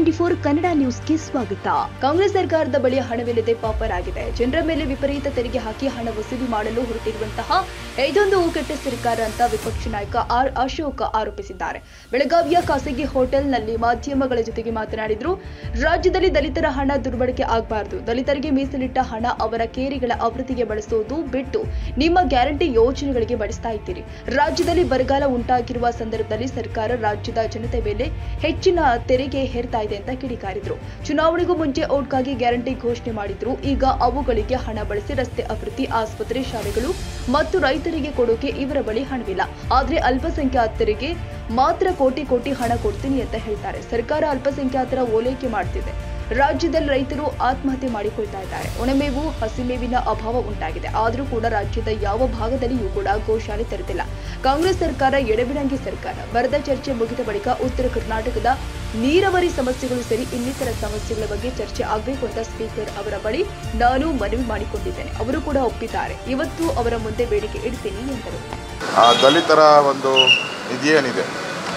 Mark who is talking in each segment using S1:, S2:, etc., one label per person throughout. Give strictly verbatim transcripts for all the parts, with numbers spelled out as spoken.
S1: Twenty four Kannada ನ್ಯೂಸ್ಗೆ ಸ್ವಾಗತ. ಕಾಂಗ್ರೆಸ್ ಸರ್ಕಾರದ ಬಳಿ ಹಣವಿಲ್ಲದೆ ಪಾಪರಾಗಿದೆ. ಜನರ ಮೇಲೆ ವಿಪರೀತ ತೆರಿಗೆ ಹಾಕಿ ಹಣ ವಸೂಲಿ ಮಾಡಲು ಹೊರಟಿರುವಂತಹ ಇದೊಂದು ಕೆಟ್ಟ ಸರ್ಕಾರ ಅಂತ ವಿಪಕ್ಷ ನಾಯಕ ಆರ್ ಅಶೋಕ್ ಆರೋಪಿಸಿದ್ದಾರೆ. ಬೆಳಗಾವಿಯ ಖಾಸಗಿ ಹೋಟೆಲ್ನಲ್ಲಿ ಮಾಧ್ಯಮಗಳ ಜೊತೆಗೆ ಮಾತನಾಡಿದ್ರು. ರಾಜ್ಯದಲ್ಲಿ ದಲಿತರ ಹಣ ದುರ್ಬಳಕೆ ಆಗಬಾರದು. ದಲಿತರಿಗೆ ಮೀಸಲಿಟ್ಟ ಹಣ ಅವರ ಕೇರಿಗಳ ಅಭಿವೃದ್ಧಿಗೆ ಬಳಸೋದು ಬಿಟ್ಟು ನಿಮ್ಮ ಗ್ಯಾರಂಟಿ ಯೋಜನೆಗಳಿಗೆ ಬಳಸ್ತಾ ಇದ್ದೀರಿ. ರಾಜ್ಯದಲ್ಲಿ ಬರಗಾಲ ಉಂಟಾಗಿರುವ ಸಂದರ್ಭದಲ್ಲಿ ಸರ್ಕಾರ ರಾಜ್ಯದ ಜನತೆ ಮೇಲೆ ಹೆಚ್ಚಿನ ತೆರಿಗೆ ಹೇರ್ತಾ ಇದೆ ಅಂತ ಕಿಡಿಕಾರಿದ್ರು. ಚುನಾವಣೆಗೂ ಮುಂಚೆ ಓಟ್ಗಾಗಿ ಗ್ಯಾರಂಟಿ ಘೋಷಣೆ ಮಾಡಿದ್ರು. ಈಗ ಅವುಗಳಿಗೆ ಹಣ ಬಳಸಿ ರಸ್ತೆ ಅಭಿವೃದ್ಧಿ, ಆಸ್ಪತ್ರೆ, ಶಾಲೆಗಳು ಮತ್ತು ರೈತರಿಗೆ ಕೊಡೋಕೆ ಇವರ ಬಳಿ ಹಣವಿಲ್ಲ. ಆದ್ರೆ ಅಲ್ಪಸಂಖ್ಯಾತರಿಗೆ ಮಾತ್ರ ಕೋಟಿ ಕೋಟಿ ಹಣ ಕೊಡ್ತೀನಿ ಅಂತ ಹೇಳ್ತಾರೆ. ಸರ್ಕಾರ ಅಲ್ಪಸಂಖ್ಯಾತರ ಓಲೈಕೆ ಮಾಡ್ತಿದೆ. ರಾಜ್ಯದಲ್ಲಿ ರೈತರು ಆತ್ಮಹತ್ಯೆ ಮಾಡಿಕೊಳ್ತಾ ಇದ್ದಾರೆ. ಒಣಮೇವು, ಹಸಿಮೇವಿನ ಅಭಾವ ಉಂಟಾಗಿದೆ. ಆದರೂ ಕೂಡ ರಾಜ್ಯದ ಯಾವ ಭಾಗದಲ್ಲಿಯೂ ಕೂಡ ಗೋಶಾಲೆ ತೆರೆದಿಲ್ಲ. ಕಾಂಗ್ರೆಸ್ ಸರ್ಕಾರ ಎಡಬಿಡಂಗಿ ಸರ್ಕಾರ. ಬರದ ಚರ್ಚೆ ಮುಗಿದ ಬಳಿಕ ಉತ್ತರ ಕರ್ನಾಟಕದ ನೀರಾವರಿ ಸಮಸ್ಯೆಗಳು ಸೇರಿ ಇನ್ನಿತರ ಸಮಸ್ಯೆಗಳ ಬಗ್ಗೆ ಚರ್ಚೆ ಆಗಬೇಕು ಅಂತ ಸ್ಪೀಕರ್ ಅವರ ಬಳಿ ನಾನು ಮನವಿ ಮಾಡಿಕೊಂಡಿದ್ದೇನೆ. ಅವರು ಕೂಡ ಒಪ್ಪಿದ್ದಾರೆ. ಇವತ್ತು ಅವರ ಮುಂದೆ ಬೇಡಿಕೆ ಇಡ್ತೀನಿ ಎಂದರು.
S2: ದಲಿತರ ಒಂದು ನಿಧಿ ಏನಿದೆ,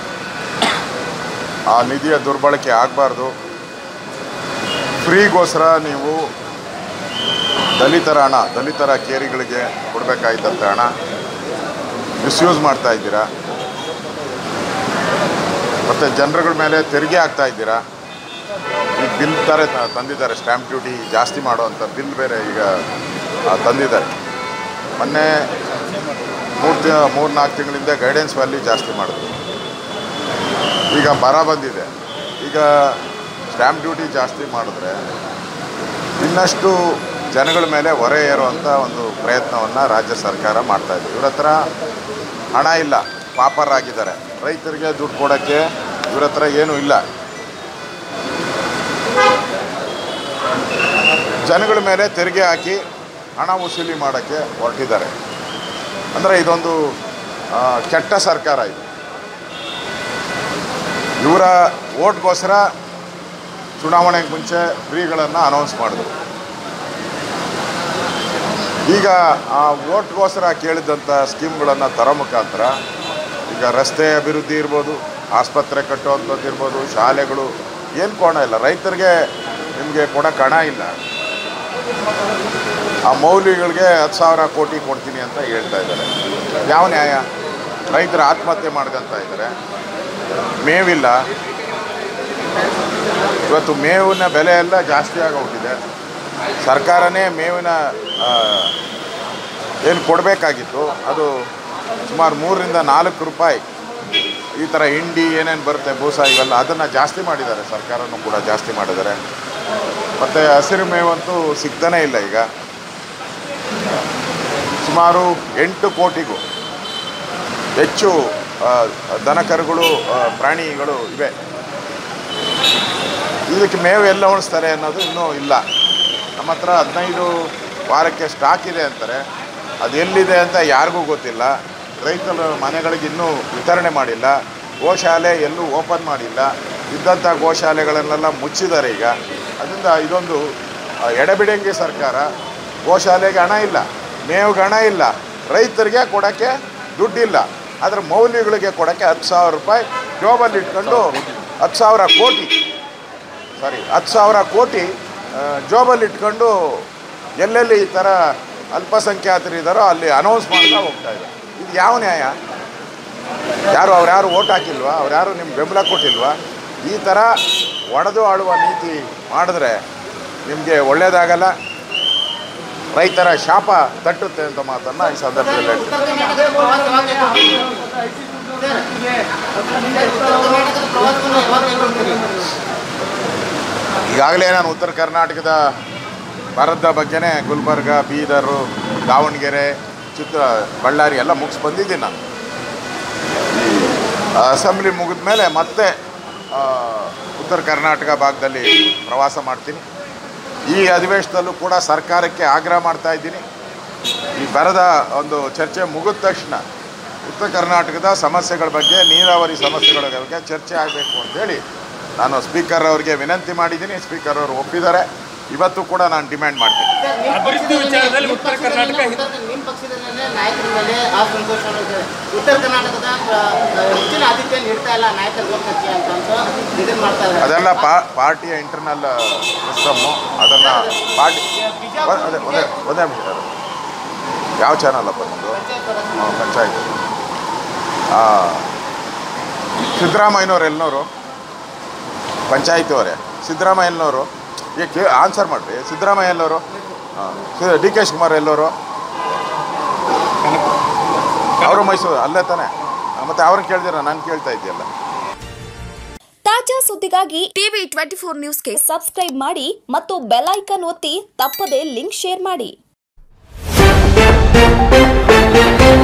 S2: ಆ ನಿಧಿಯ ದುರ್ಬಳಕೆ ಆಗಬಾರ್ದು. ಫ್ರೀಗೋಸ್ಕರ ನೀವು ದಲಿತರ ಹಣ, ದಲಿತರ ಕೇರಿಗಳಿಗೆ ಕೊಡಬೇಕಾಗಿದ್ದಂಥ ಹಣ ಮಿಸ್ಯೂಸ್ ಮಾಡ್ತಾ ಇದ್ದೀರಾ. ಮತ್ತು ಜನರುಗಳ ಮೇಲೆ ತೆರಿಗೆ ಹಾಕ್ತಾ ಇದ್ದೀರಾ. ಈ ಬಿಲ್ ಥರ ತಂದಿದ್ದಾರೆ, ಸ್ಟ್ಯಾಂಪ್ ಡ್ಯೂಟಿ ಜಾಸ್ತಿ ಮಾಡುವಂಥ ಬಿಲ್ ಬೇರೆ ಈಗ ತಂದಿದ್ದಾರೆ. ಮೊನ್ನೆ ಮೂರು ತಿ ಮೂರು ನಾಲ್ಕು ತಿಂಗಳಿಂದ ಗೈಡೆನ್ಸ್ ವ್ಯಾಲ್ಯೂ ಜಾಸ್ತಿ ಮಾಡಿದ್ರು. ಈಗ ಬರ ಬಂದಿದೆ. ಈಗ ಸ್ಟ್ಯಾಂಪ್ ಡ್ಯೂಟಿ ಜಾಸ್ತಿ ಮಾಡಿದ್ರೆ ಇನ್ನಷ್ಟು ಜನಗಳ ಮೇಲೆ ಹೊರೆ ಏರುವಂಥ ಒಂದು ಪ್ರಯತ್ನವನ್ನು ರಾಜ್ಯ ಸರ್ಕಾರ ಮಾಡ್ತಾಯಿದೆ. ಇವ್ರ ಹತ್ರ ಹಣ ಇಲ್ಲ, ಪಾಪರಾಗಿದ್ದಾರೆ. ರೈತರಿಗೆ ದುಡ್ಡು ಕೊಡೋಕ್ಕೆ ಇವ್ರ ಹತ್ರ ಏನೂ ಇಲ್ಲ. ಜನಗಳ ಮೇಲೆ ತೆರಿಗೆ ಹಾಕಿ ಹಣ ವಸೂಲಿ ಮಾಡೋಕ್ಕೆ ಹೊರಟಿದ್ದಾರೆ. ಅಂದರೆ ಇದೊಂದು ಕೆಟ್ಟ ಸರ್ಕಾರ ಇದು. ಇವರ ಓಟ್ಗೋಸ್ಕರ ಚುನಾವಣೆಗೆ ಮುಂಚೆ ಫ್ರೀಗಳನ್ನು ಅನೌನ್ಸ್ ಮಾಡಿದ್ರು. ಈಗ ಆ ಓಟ್ಗೋಸ್ಕರ ಕೇಳಿದಂಥ ಸ್ಕೀಮ್ಗಳನ್ನು ತರೋ ಮುಖಾಂತರ ಈಗ ರಸ್ತೆ ಅಭಿವೃದ್ಧಿ ಇರ್ಬೋದು, ಆಸ್ಪತ್ರೆ ಕಟ್ಟುವಂಥದ್ದು ಇರ್ಬೋದು, ಶಾಲೆಗಳು ಏನು ಕೊಣ ಇಲ್ಲ. ರೈತರಿಗೆ ನಿಮಗೆ ಕೊಡೋಕೆ ಹಣ ಇಲ್ಲ. ಆ ಮೌಲ್ಯಗಳಿಗೆ ಹತ್ತು ಸಾವಿರ ಕೋಟಿ ಕೊಡ್ತೀನಿ ಅಂತ ಹೇಳ್ತಾ ಇದ್ದಾರೆ. ಯಾವ ನ್ಯಾಯ? ರೈತರು ಆತ್ಮಹತ್ಯೆ ಮಾಡ್ಕೊತ ಇದ್ದಾರೆ. ಮೇವಿಲ್ಲ. ಇವತ್ತು ಮೇವಿನ ಬೆಲೆ ಎಲ್ಲ ಜಾಸ್ತಿ ಆಗೋಗ್ತಿದೆ. ಸರ್ಕಾರನೇ ಮೇವಿನ ಏನು ಕೊಡಬೇಕಾಗಿತ್ತು ಅದು ಸುಮಾರು ಮೂರರಿಂದ ನಾಲ್ಕು ರೂಪಾಯಿ ಈ ಥರ ಹಿಂಡಿ ಏನೇನು ಬರುತ್ತೆ, ಬೂಸ, ಇವೆಲ್ಲ ಅದನ್ನು ಜಾಸ್ತಿ ಮಾಡಿದ್ದಾರೆ. ಸರ್ಕಾರನೂ ಕೂಡ ಜಾಸ್ತಿ ಮಾಡಿದ್ದಾರೆ. ಮತ್ತು ಹಸಿರು ಮೇವಂತೂ ಸಿಗ್ತಾನೇ ಇಲ್ಲ. ಈಗ ಸುಮಾರು ಎಂಟು ಕೋಟಿಗೂ ಹೆಚ್ಚು ದನಕರುಗಳು, ಪ್ರಾಣಿಗಳು ಇವೆ. ಇದಕ್ಕೆ ಮೇವು ಎಲ್ಲ ಉಣಿಸ್ತಾರೆ ಅನ್ನೋದು ಇನ್ನೂ ಇಲ್ಲ. ನಮ್ಮ ಹತ್ರ ಹದಿನೈದು ವಾರಕ್ಕೆ ಸ್ಟಾಕ್ ಇದೆ ಅಂತಾರೆ. ಅದು ಎಲ್ಲಿದೆ ಅಂತ ಯಾರಿಗೂ ಗೊತ್ತಿಲ್ಲ. ರೈತರ ಮನೆಗಳಿಗೆ ಇನ್ನೂ ವಿತರಣೆ ಮಾಡಿಲ್ಲ. ಗೋಶಾಲೆ ಎಲ್ಲೂ ಓಪನ್ ಮಾಡಿಲ್ಲ. ಇದ್ದಂಥ ಗೋಶಾಲೆಗಳನ್ನೆಲ್ಲ ಮುಚ್ಚಿದ್ದಾರೆ ಈಗ. ಅದರಿಂದ ಇದೊಂದು ಎಡಬಿಡಂಗಿ ಸರ್ಕಾರ. ಗೋಶಾಲೆಗೆ ಹಣ ಇಲ್ಲ, ಮೇವಿಗೆ ಹಣ ಇಲ್ಲ, ರೈತರಿಗೆ ಕೊಡೋಕ್ಕೆ ದುಡ್ಡಿಲ್ಲ. ಅದರ ಮೌಲ್ಯಗಳಿಗೆ ಕೊಡೋಕ್ಕೆ ಹತ್ತು ಸಾವಿರ ರೂಪಾಯಿ ಜೋಬಲ್ಲಿ ಇಟ್ಕೊಂಡು ಹತ್ತು ಸಾವಿರ ಕೋಟಿ ಸಾರಿ ಹತ್ತು ಸಾವಿರ ಕೋಟಿ ಜೋಬಲ್ಲಿ ಇಟ್ಕೊಂಡು ಎಲ್ಲೆಲ್ಲಿ ಈ ಥರ ಅಲ್ಪಸಂಖ್ಯಾತರಿದ್ದಾರೋ ಅಲ್ಲಿ ಅನೌನ್ಸ್ ಮಾಡ್ತಾ ಹೋಗ್ತಾ ಇದೆ. ಇದು ಯಾವ ನ್ಯಾಯ? ಯಾರು ಅವ್ರು ಯಾರು ಓಟ್ ಹಾಕಿಲ್ವಾ? ಅವ್ರು ಯಾರು ನಿಮ್ಮ ಬೆಂಬಲ ಕೊಟ್ಟಿಲ್ವಾ? ಈ ಥರ ಒಡೆದು ಆಳುವ ನೀತಿ ಮಾಡಿದ್ರೆ ನಿಮಗೆ ಒಳ್ಳೆಯದಾಗಲ್ಲ. ರೈತರ ಶಾಪ ತಟ್ಟುತ್ತೆ ಅಂತ ಮಾತನ್ನು ಈ ಸಂದರ್ಭದಲ್ಲಿ ಹೇಳ್ತೀನಿ. ಈಗಾಗಲೇ ನಾನು ಉತ್ತರ ಕರ್ನಾಟಕದ ಭಾರತದ ಬಗ್ಗೆನೇ ಗುಲ್ಬರ್ಗ, ಬೀದರು, ದಾವಣಗೆರೆ, ಚಿತ್ರ ಬಳ್ಳಾರಿ ಎಲ್ಲ ಮುಗಿಸ್ ಬಂದಿದ್ದೀನಿ. ನಾನು ಅಸೆಂಬ್ಲಿ ಮುಗಿದ ಮೇಲೆ ಮತ್ತೆ ಉತ್ತರ ಕರ್ನಾಟಕ ಭಾಗದಲ್ಲಿ ಪ್ರವಾಸ ಮಾಡ್ತೀನಿ. ಈ ಅಧಿವೇಶನದಲ್ಲೂ ಕೂಡ ಸರ್ಕಾರಕ್ಕೆ ಆಗ್ರಹ ಮಾಡ್ತಾ ಇದ್ದೀನಿ. ಈ ಬರದ ಒಂದು ಚರ್ಚೆ ಮುಗಿದ ತಕ್ಷಣ ಉತ್ತರ ಕರ್ನಾಟಕದ ಸಮಸ್ಯೆಗಳ ಬಗ್ಗೆ, ನೀರಾವರಿ ಸಮಸ್ಯೆಗಳ ಬಗ್ಗೆ ಚರ್ಚೆ ಆಗಬೇಕು ಅಂತೇಳಿ ನಾನು ಸ್ಪೀಕರ್ ಅವರಿಗೆ ವಿನಂತಿ ಮಾಡಿದ್ದೀನಿ. ಸ್ಪೀಕರ್ ಅವರು ಒಪ್ಪಿದ್ದಾರೆ. ಇವತ್ತು ಕೂಡ ನಾನು ಡಿಮ್ಯಾಂಡ್ ಮಾಡ್ತೀನಿ.
S3: ಅಭಿವೃದ್ಧಿ ವಿಚಾರದಲ್ಲಿ ಉತ್ತರ ಕರ್ನಾಟಕ
S4: ನಿಮ್ಮ ಪಕ್ಷದಲ್ಲೇ ನಾಯಕರ ಮೇಲೆ ಅಸಂತೋಷ ಇದೆ. ಉತ್ತರ ಕರ್ನಾಟಕದ ಹೆಚ್ಚಿನ ಆದ್ಯತೆ ನೀಡ್ತಾ ಇಲ್ಲ ನಾಯಕರ ಗೋಪ್ಯತೆ ಅಂತ ಇದನ್ನು ಮಾಡ್ತಾ ಇದ್ದಾರೆ.
S2: ಅದೆಲ್ಲ ಪಾರ್ಟಿಯ ಇಂಟರ್ನಲ್ ಸಿಸ್ಟಮ್ಮು. ಅದನ್ನು ಪಾರ್ಟಿ ಅದೇ ಒಂದೇ ಒಂದೇ ನಿಮಿಷ ಯಾವ ಚಾನಲ್ ಅಪ್ಪ ನಿಮ್ಮದು? ಪಂಚಾಯತ್. ಸಿದ್ದರಾಮಯ್ಯನವ್ರು ಎಲ್ಲನವರು ಪಂಚಾಯತಿ ಅವರೇ ಸಿದ್ದರಾಮಯ್ಯನವರು ಈಗ ಕೇ ಆನ್ಸರ್ ಮಾಡಿರಿ. ಸಿದ್ದರಾಮಯ್ಯ ಎಲ್ಲವರು? ಹಾಂ. ಡಿ ಕೆ ಶಿವಕುಮಾರ್ ಎಲ್ಲವರು? ಅವರು ಮೈಸೂರು ಅಲ್ಲೇ ತಾನೆ. ಮತ್ತು ಅವ್ರನ್ನ ಕೇಳ್ದಿರ ನಾನು ಕೇಳ್ತಾ ಇದ್ದೀಯಲ್ಲ.
S5: ತಾಜಾ ಸುದ್ದಿಗಾಗಿ ಟಿವಿ ಟ್ವೆಂಟಿ ಫೋರ್ ನ್ಯೂಸ್ಗೆ ಸಬ್ಸ್ಕ್ರೈಬ್ ಮಾಡಿ ಮತ್ತು ಬೆಲ್ ಐಕಾನ್ ಒತ್ತಿ ತಪ್ಪದೇ ಲಿಂಕ್ ಶೇರ್ ಮಾಡಿ.